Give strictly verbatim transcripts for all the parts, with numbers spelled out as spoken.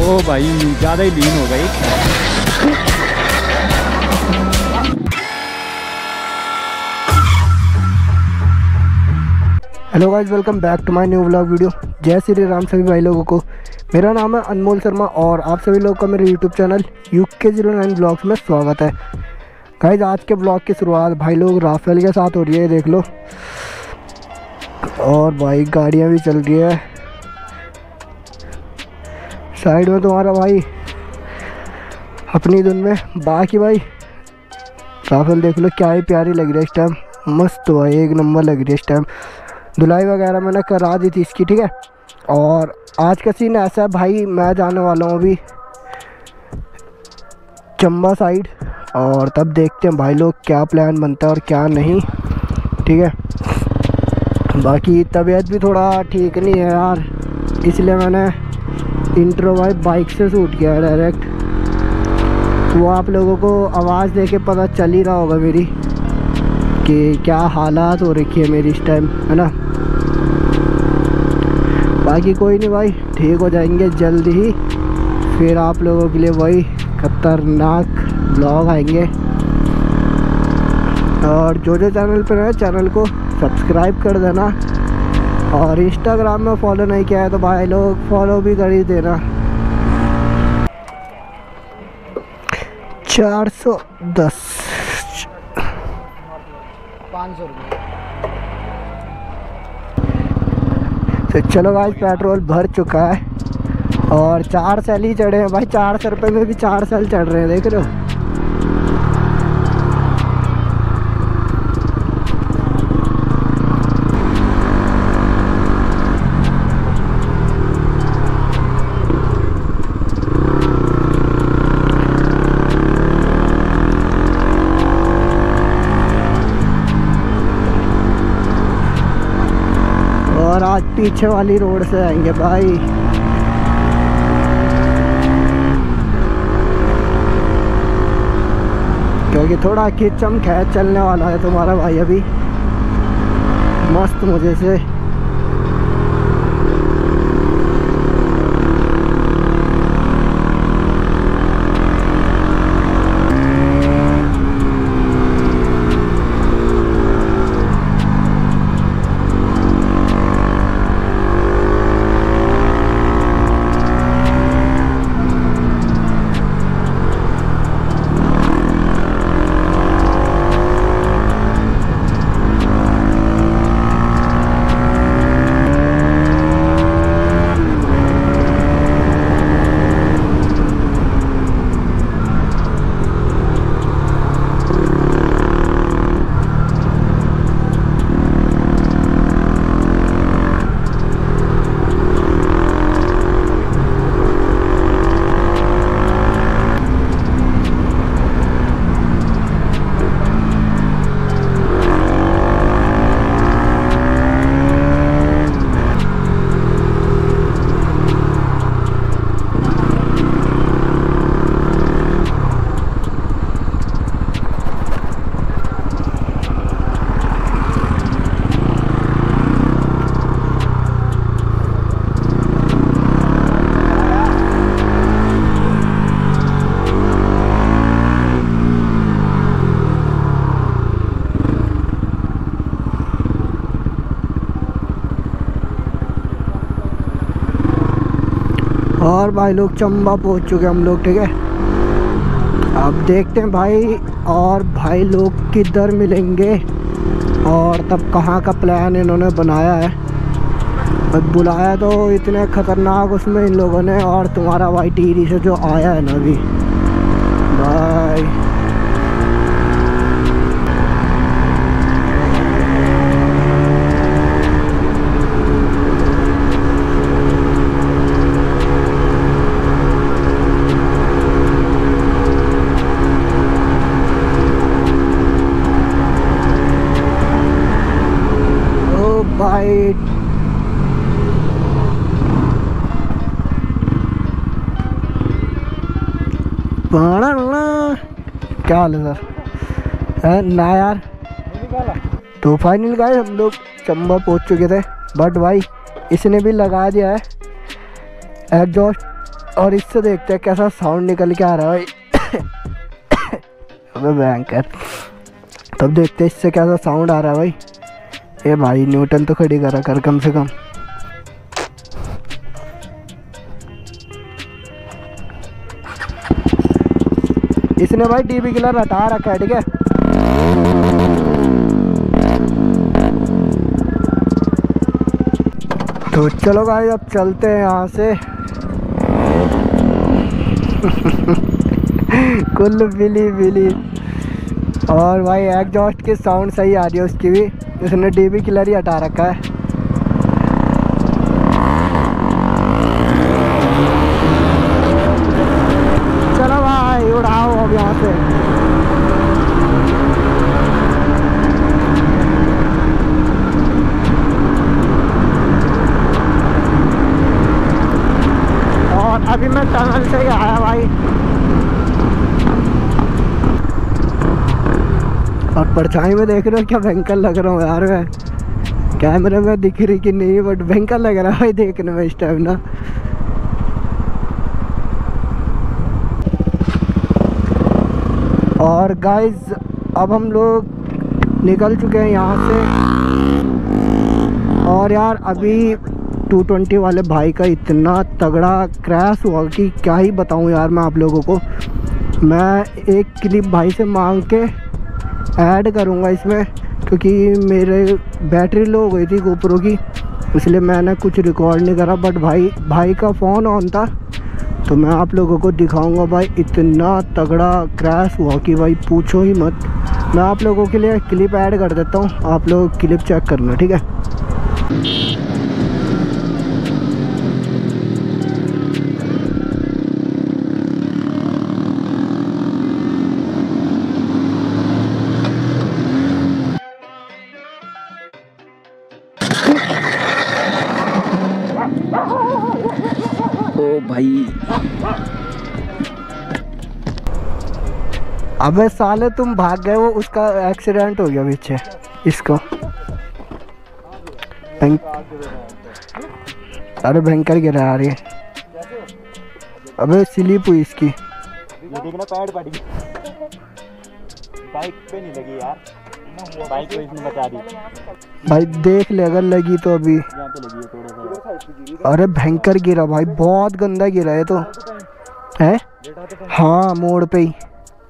ओ भाई ज़्यादा ही लीन हो गई। Hello guys, welcome back to my new vlog video. जय श्री राम सभी भाई लोगों को। मेरा नाम है अनमोल शर्मा और आप सभी लोगों का मेरे YouTube channel U K zero nine vlogs में स्वागत है। गाइस, आज के ब्लॉग की शुरुआत भाई लोग राफेल के साथ हो रही है, देख लो। और भाई गाड़ियाँ भी चल रही है साइड में तुम्हारा भाई अपनी धुन में। बाकी भाई राफेल देख लो क्या ही प्यारी लग रही है इस टाइम, मस्त भाई, एक नंबर लग रही है इस टाइम। धुलाई वगैरह मैंने करा दी थी इसकी, ठीक है। और आज का सीन ऐसा है भाई, मैं जाने वाला हूँ अभी चंबा साइड, और तब देखते हैं भाई लोग क्या प्लान बनता है और क्या नहीं, ठीक है। बाकी तबीयत भी थोड़ा ठीक नहीं है यार, इसलिए मैंने इंट्रो भाई बाइक से शूट किया है डायरेक्ट। वो आप लोगों को आवाज़ दे के पता चल ही रहा होगा मेरी कि क्या हालात हो रखी है मेरी इस टाइम, है ना। बाकी कोई नहीं भाई, ठीक हो जाएंगे जल्द ही। फिर आप लोगों के लिए वही खतरनाक ब्लॉग आएंगे। और जो जो चैनल पर है चैनल को सब्सक्राइब कर देना, और इंस्टाग्राम में फॉलो नहीं किया है तो भाई लोग फॉलो भी कर ही देना। चार सौ दस पाँच सौ रुपये। तो चलो भाई, पेट्रोल भर चुका है और चार सेल ही चढ़े हैं भाई। चार सौ रुपये में भी चार सेल चढ़ रहे हैं, देख रहे हो। और आज पीछे वाली रोड से आएंगे भाई। क्योंकि थोड़ा खिंचम खैच चलने वाला है तुम्हारा भाई अभी मस्त मजे से। और भाई लोग चंबा पहुंच चुके हम लोग, ठीक है। अब देखते हैं भाई और भाई लोग किधर मिलेंगे और तब कहाँ का प्लान इन्होंने बनाया है। अब बुलाया तो इतने खतरनाक उसमें इन लोगों ने, और तुम्हारा भाई टीरी से जो आया है ना अभी भाई। भाई क्या हाल है सर? है ना यार। तो फाइनल गाइस हम लोग चंबा पहुंच चुके थे, बट भाई इसने भी लगा दिया है एग्जॉस्ट और इससे देखते हैं कैसा साउंड निकल के आ रहा है भाई। अबे भयंकर। तब देखते हैं इससे कैसा साउंड आ रहा है भाई। ए भाई न्यूटन तो खड़ी करा कर कम से कम। इसने भाई डीबी किलर हटा रखा है, ठीक है। तो चलो भाई अब चलते हैं यहाँ से। कुल बिली बिली। और भाई एग्जॉस्ट की साउंड सही आ रही है उसकी भी। इसने डीबी किलर ही हटा रखा है। चलो भाई उड़ाओ अब यहाँ से। और अभी मैं टनल से ही आया भाई। और परछाई में देख रहे हो क्या भयंकर लग रहा हूँ यार मैं। कैमरे में दिख रही कि नहीं, बट भयंकर लग रहा है भाई देखने में इस टाइम ना। और गाइज अब हम लोग निकल चुके हैं यहाँ से। और यार अभी टू ट्वेंटी वाले भाई का इतना तगड़ा क्रैश हुआ कि क्या ही बताऊँ यार मैं आप लोगों को। मैं एक क्लिप भाई से मांग के ऐड करूँगा इसमें, क्योंकि मेरे बैटरी लो हो गई थी गोप्रो की, इसलिए मैंने कुछ रिकॉर्ड नहीं करा। बट भाई भाई का फ़ोन ऑन था तो मैं आप लोगों को दिखाऊंगा। भाई इतना तगड़ा क्रैश हुआ कि भाई पूछो ही मत। मैं आप लोगों के लिए क्लिप ऐड कर देता हूँ, आप लोग क्लिप चेक करना, ठीक है। ओ भाई अबे साले तुम भाग गए, वो उसका एक्सीडेंट हो गया पीछे इसको। अरे भयंकर गिरा यार ये। अबे स्लिप हुई इसकी। ये देखना पैड पड़ी, बाइक पे नहीं लगी यार, बाइक पे इसने बचा दी। भाई देख ले अगर लगी तो अभी। यहाँ पे लगी है थोड़ा सा। अरे भयंकर गिरा भाई, बहुत गंदा गिरा है तो है। हाँ मोड़ पे ही।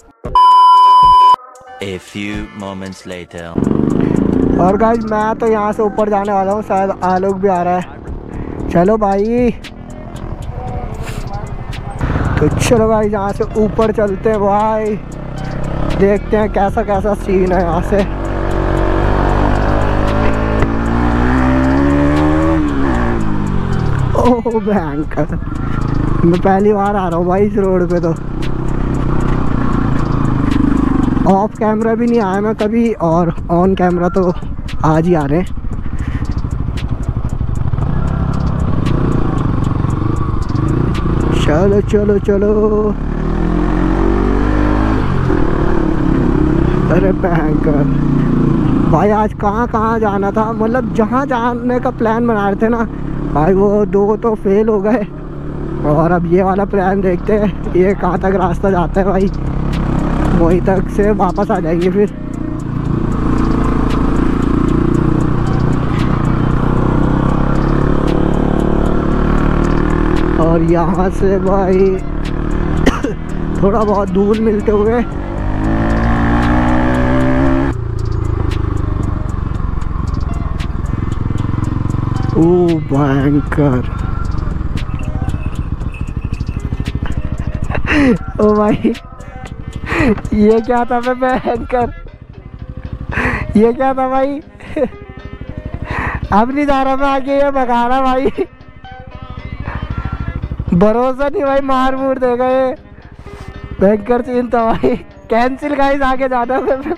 A few moments later. और गाइस मैं तो यहाँ से ऊपर जाने वाला हूँ, शायद आलोक भी आ रहा है। चलो भाई तो चलो भाई यहाँ से ऊपर चलते हैं भाई, देखते हैं कैसा कैसा सीन है यहाँ से। ओह भयंकर, मैं पहली बार आ रहा हूँ भाई इस रोड पे। तो ऑफ कैमरा भी नहीं आया मैं कभी, और ऑन कैमरा तो आज ही आ रहे हैं। चलो चलो चलो। अरे भयंकर भाई, आज कहाँ कहाँ जाना था, मतलब जहाँ जाने का प्लान बना रहे थे ना भाई, वो दो तो फेल हो गए। और अब ये वाला प्लान देखते हैं ये कहाँ तक रास्ता जाता है भाई, वहीं तक से वापस आ जाएंगे फिर। और यहाँ से भाई थोड़ा बहुत दूर मिलते हुए ओ भयंकर। ओ भाई ये क्या था मैं भयंकर, ये क्या था भाई। अब नहीं जा रहा मैं आगे, ये भगा रहा भाई। भरोसा नहीं भाई, मार मूर देगा ये। भयंकर सीन था भाई। कैंसिल गाइस, आगे जाना है।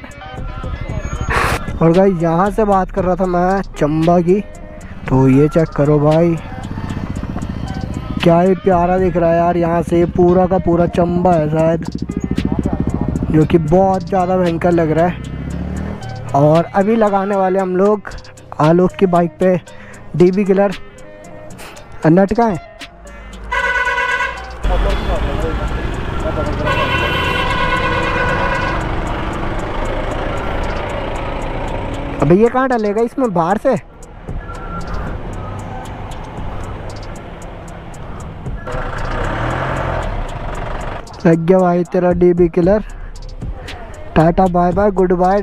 और गाइस यहाँ से बात कर रहा था मैं चंबा की, तो ये चेक करो भाई क्या ही प्यारा दिख रहा है यार। यहाँ से पूरा का पूरा चंबा है शायद, जो कि बहुत ज़्यादा भयंकर लग रहा है। और अभी लगाने वाले हम लोग आलोक की बाइक पे डीबी किलर। नट का है अबे ये कहाँ डलेगा इसमें बाहर से? लग गया भाई तेरा DB killer. Tata bye bye goodbye.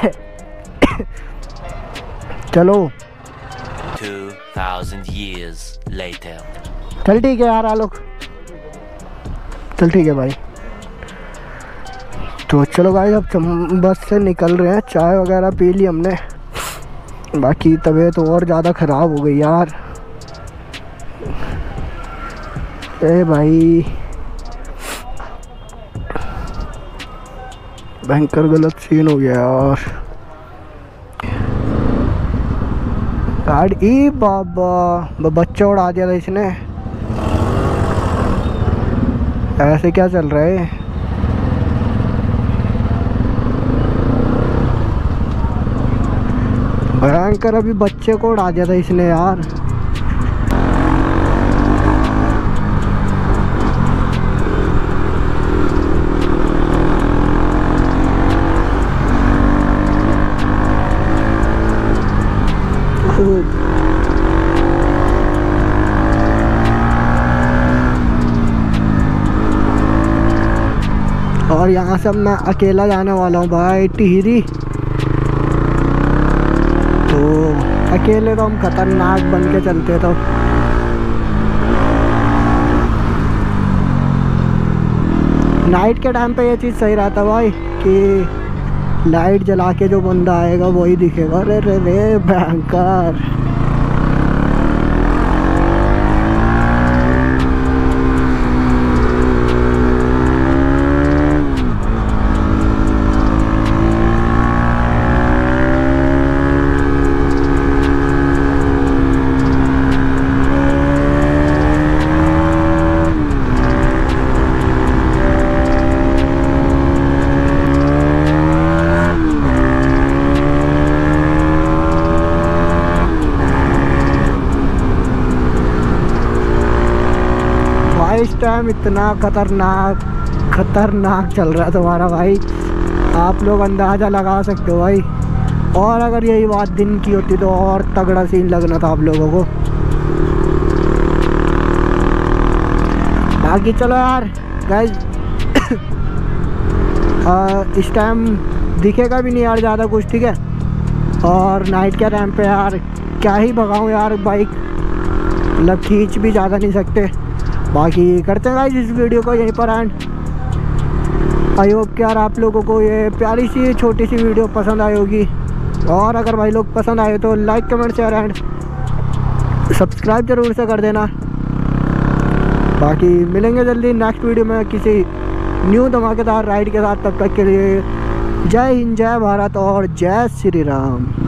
चलो Two thousand years later. चल ठीक है यार आलोक, चल ठीक है भाई। तो चलो गाइस अब हम बस से निकल रहे हैं। चाय वगैरह पी ली हमने, बाकी तबीयत तो और ज़्यादा ख़राब हो गई यार। ए भाई भयंकर गलत सीन हो गया यार। गाड़ी बाबा बच्चा उड़ा दिया था इसने। ऐसे क्या चल रहा है? भयंकर अभी बच्चे को उड़ा दिया था इसने यार। और यहाँ से मैं अकेला जाने वाला हूँ भाई टिहरी। तो अकेले तो हम खतरनाक बन के चलते। तो नाइट के टाइम पे ये चीज़ सही रहता भाई कि लाइट जला के जो बंदा आएगा वही दिखेगा। अरे रे रे भयंकर। इस टाइम इतना खतरनाक खतरनाक चल रहा है तुम्हारा भाई, आप लोग अंदाज़ा लगा सकते हो भाई। और अगर यही बात दिन की होती तो और तगड़ा सीन लगना था आप लोगों को। बाकी चलो यार गाइस इस टाइम दिखेगा भी नहीं यार ज़्यादा कुछ, ठीक है। और नाइट के टाइम पे यार क्या ही भगाऊँ यार बाइक, मतलब खींच भी ज़्यादा नहीं सकते। बाकी करते हैं गाइस इस वीडियो को यहीं पर एंड। आई होप कि यार आप लोगों को ये प्यारी सी छोटी सी वीडियो पसंद आई होगी। और अगर भाई लोग पसंद आए तो like comment share and subscribe ज़रूर से कर देना। बाकी मिलेंगे जल्दी नेक्स्ट वीडियो में किसी न्यू धमाकेदार राइड के साथ। तब तक के लिए जय हिंद, जय भारत और जय श्री राम।